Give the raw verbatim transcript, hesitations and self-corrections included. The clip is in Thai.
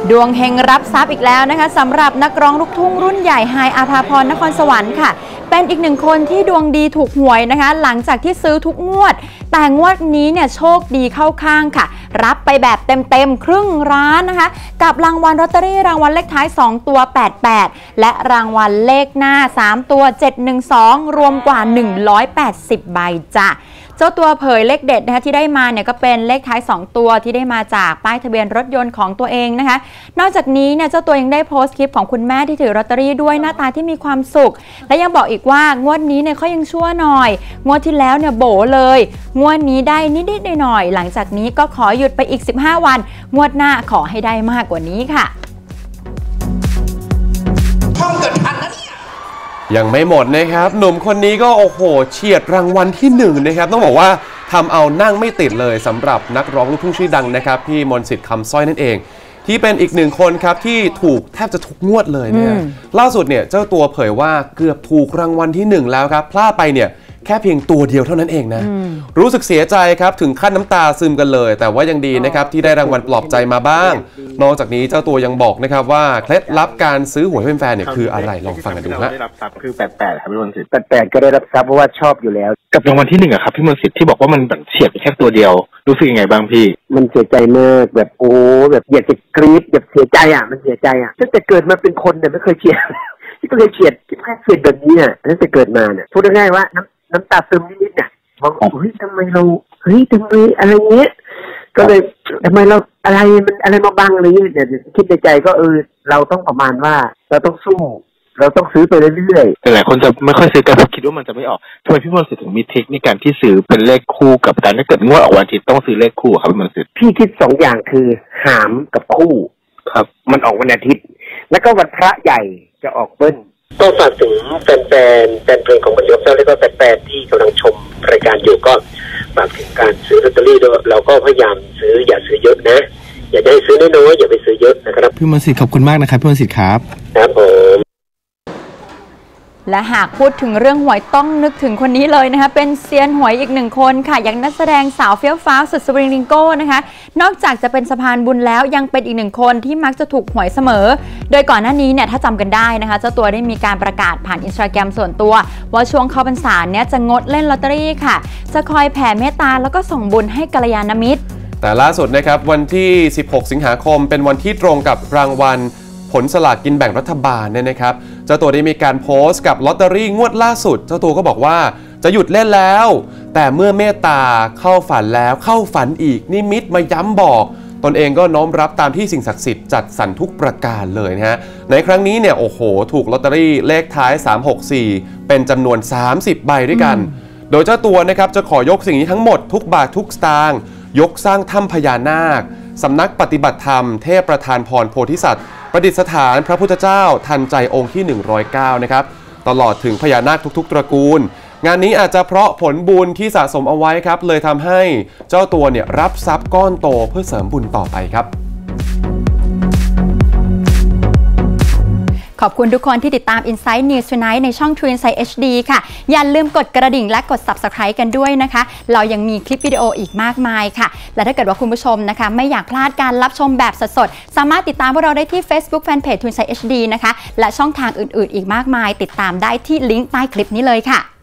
ดวงเฮงรับทรัพย์อีกแล้วนะคะสำหรับนักร้องลูกทุ่งรุ่นใหญ่ไฮอาภาพรนครสวรรค์ค่ะเป็นอีกหนึ่งคนที่ดวงดีถูกหวยนะคะหลังจากที่ซื้อทุกงวดแต่งวดนี้เนี่ยโชคดีเข้าข้างค่ะรับไปแบบเต็มๆครึ่งล้านนะคะกับรางวัลลอตเตอรี่รางวัลเลขท้ายสองตัวแปดแปดและรางวัลเลขหน้าสามตัวเจ็ดหนึ่งสองรวมกว่าหนึ่งร้อยแปดสิบใบจ้ะเจ้าตัวเผยเลขเด็ดนะคะที่ได้มาเนี่ยก็เป็นเลขท้ายสองตัวที่ได้มาจากป้ายทะเบียนรถยนต์ของตัวเองนะคะนอกจากนี้เนี่ยเจ้าตัวยังได้โพสต์คลิปของคุณแม่ที่ถือลอตเตอรี่ด้วยหน้าตาที่มีความสุขและยังบอกอีกว่างวดนี้เนี่ยเขายังชั่วหน่อยงวดที่แล้วเนี่ยโบเลยงวดนี้ได้นิดๆหน่อยๆหลังจากนี้ก็ขอหยุดไปอีกสิบห้าวันงวดหน้าขอให้ได้มากกว่านี้ค่ะท่องเกิดทันนะเนี่ยยังไม่หมดนะครับหนุ่มคนนี้ก็โอ้โหเฉียดรางวัลที่หนึ่งนะครับต้องบอกว่าทำเอานั่งไม่ติดเลยสำหรับนักร้องลูกทุ่งชื่อดังนะครับพี่มนต์สิทธิ์คำสร้อยนั่นเองที่เป็นอีกหนึ่งคนครับที่ถูกแทบจะทุกงวดเลยเนี่ยล่าสุดเนี่ยเจ้าตัวเผยว่าเกือบถูกรางวัลที่หนึ่งแล้วครับพลาดไปเนี่ยแค่เพียงตัวเดียวเท่านั้นเองนะรู้สึกเสียใจครับถึงขั้นน้ำตาซึมกันเลยแต่ว่ายังดีนะครับที่ได้รางวัลปลอบใจมาบ้างนอกจากนี้เจ้าตัวยังบอกนะครับว่าเคล็ดลับการซื้อหวยเป็นแฟนเนี่ยคืออะไรลองฟังกันดูฮะได้รับทรัพย์คือแปดแปดครับพี่มนต์สิทธิ์แปดแปดก็ได้รับทรัพย์เพราะว่าชอบอยู่แล้วกับรางวัลที่หนึ่งอะครับพี่มนต์สิทธิ์ที่บอกว่ามันแบบเฉียดแค่ตัวเดียวรู้สึกยังไงบ้างพี่มันเสียใจมากแบบโอ้แบบอยากจะกรี๊ดแบบเสียใจอ่ะมันเสียใจอ่ะตั้งแต่เกิดมาเป็นคนเนี่ยไม่เคยเฉียดที่เคยเฉียดที่แค่เฉียดแบบนี้อ่ะตั้งแต่เกิดมาเนี่ยพูดง่ายๆว่าน้ำน้ำตาซึมนิดๆเนี่ยมองเฮ้ยทำไมเราเฮ้ยทำไมอะไรเงี้ยก็เลยทำไมเราอะไรมันอะไรมาบังอะไรเงี้ยเนี่ยคิดในใจก็เออเราต้องประมาณว่าเราต้องสู้เราต้องซื้อไปเรื่อยๆแต่หลายคนจะไม่ค่อยซื้อกันเพราะคิดว่ามันจะไม่ออกทำไมพี่มนต์สิทธิ์ถึงมีเทคนิคการที่ซื้อเป็นเลขคู่กับการถ้าเกิดงวดออกวันอาทิตย์ต้องซื้อเลขคู่ครับพี่มนต์สิทธิ์พี่คิดสองอย่างคือหามกับคู่ครับมันออกวันอาทิตย์แล้วก็วันพระใหญ่จะออกเบิ้ลก็ฝากถึงแฟนๆแฟนเพลงของบรรยบเจ้าแล้วก็แฟนๆที่กำลังชมรายการอยู่ก็ฝากถึงการซื้อลอตเตอรี่ด้วยเราก็พยายามซื้ออย่าซื้อเยอะนะอย่าได้ซื้อน้อยๆอย่าไปซื้อเยอะนะครับพี่มนต์สิทธิ์ขอบคุณมากนะครับพี่มนต์สิทธิ์ครับครับผมและหากพูดถึงเรื่องหวยต้องนึกถึงคนนี้เลยนะคะเป็นเซียนหวยอีกหนึ่งคนค่ะอย่างนักแสดงสาวเฟี้ยวฟ้าวสุดสปริงลิงโก้นะคะนอกจากจะเป็นสะพานบุญแล้วยังเป็นอีกหนึ่งคนที่มักจะถูกหวยเสมอโดยก่อนหน้านี้เนี่ยถ้าจำกันได้นะคะเจ้าตัวได้มีการประกาศผ่านอินสตาแกรมส่วนตัวว่าช่วงเข้าพรรษาเนี่ยจะงดเล่นลอตเตอรี่ค่ะจะคอยแผ่เมตตาแล้วก็ส่งบุญให้กัลยาณมิตรแต่ล่าสุดนะครับวันที่สิบหกสิงหาคมเป็นวันที่ตรงกับรางวัลผลสลากกินแบ่งรัฐบาลเนี่ยนะครับเจ้าตัวได้มีการโพสต์กับลอตเตอรี่งวดล่าสุดเจ้าตัวก็บอกว่าจะหยุดเล่นแล้วแต่เมื่อเมตตาเข้าฝันแล้วเข้าฝันอีกนิมิตมาย้ำบอกตนเองก็น้อมรับตามที่สิ่งศักดิ์สิทธิ์จัดสรรทุกประการเลยนะฮะในครั้งนี้เนี่ยโอ้โหถูกลอตเตอรี่เลขท้ายสามหกสี่เป็นจำนวนสามสิบใบด้วยกันโดยเจ้าตัวนะครับจะขอยกสิ่งนี้ทั้งหมดทุกบาททุกสตางค์ยกสร้างถ้ำพญานาคสำนักปฏิบัติธรรมเทพประธานพรโพธิสัตว์ประดิษฐานพระพุทธเจ้าทันใจองค์ที่หนึ่งร้อยเก้านะครับตลอดถึงพญานาคทุกๆตระกูลงานนี้อาจจะเพราะผลบุญที่สะสมเอาไว้ครับเลยทำให้เจ้าตัวเนี่ยรับทรัพย์ก้อนโตเพื่อเสริมบุญต่อไปครับขอบคุณทุกคนที่ติดตาม Insight News Tonight ในช่อง True Insight เอช ดี ค่ะอย่าลืมกดกระดิ่งและกด Subscribe กันด้วยนะคะเรายังมีคลิปวิดีโออีกมากมายค่ะและถ้าเกิดว่าคุณผู้ชมนะคะไม่อยากพลาดการรับชมแบบสดๆสามารถติดตามพวกเราได้ที่ Facebook Fanpage True Insight เอช ดี นะคะและช่องทางอื่นๆอีกมากมายติดตามได้ที่ลิงก์ใต้คลิปนี้เลยค่ะ